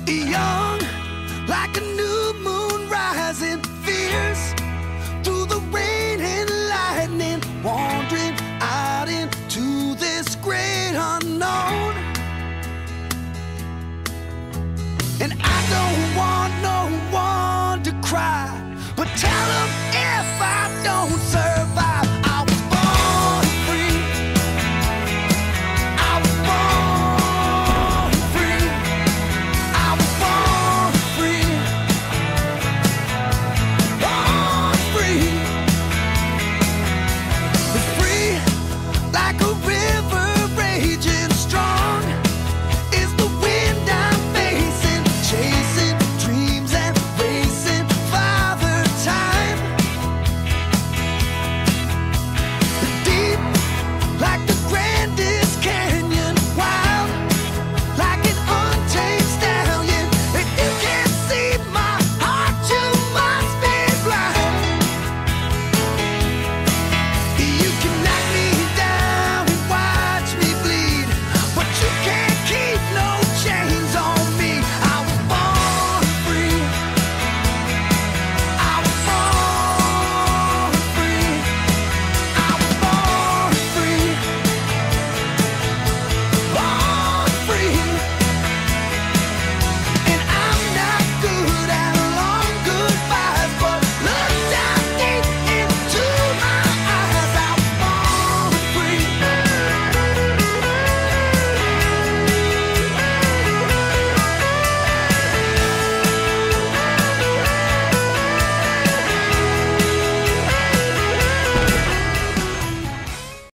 Young, like a new moon rising, fierce through the rain and lightning, wandering out into this great unknown. And I don't want no one to cry.